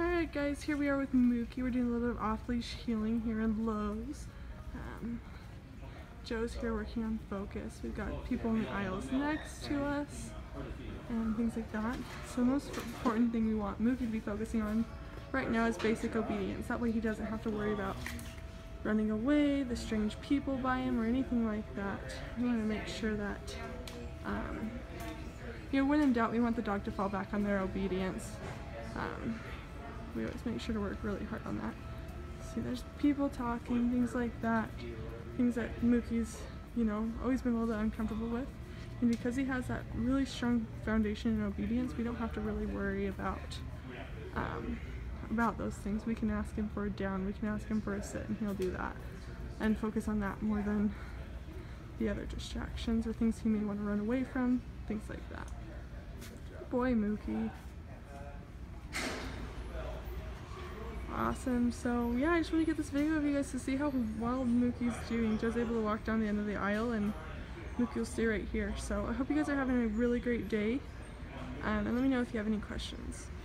Alright guys, here we are with Mookie. We're doing a little bit of off-leash healing here in Lowe's. Joe's here working on focus. We've got people in the aisles next to us and things like that. So the most important thing we want Mookie to be focusing on right now is basic obedience. That way he doesn't have to worry about running away, the strange people by him, or anything like that. We want to make sure that, when in doubt, we want the dog to fall back on their obedience. We always make sure to work really hard on that. See, there's people talking, things like that. Things that Mookie's, always been a little bit uncomfortable with. And because he has that really strong foundation in obedience, we don't have to really worry about those things. We can ask him for a down, we can ask him for a sit, and he'll do that. And focus on that more than the other distractions or things he may want to run away from, things like that. Good boy, Mookie. Awesome. So yeah, I just want to get this video of you guys to see how well Mookie's doing. Joe's able to walk down the end of the aisle and Mookie will stay right here. So I hope you guys are having a really great day, and let me know if you have any questions.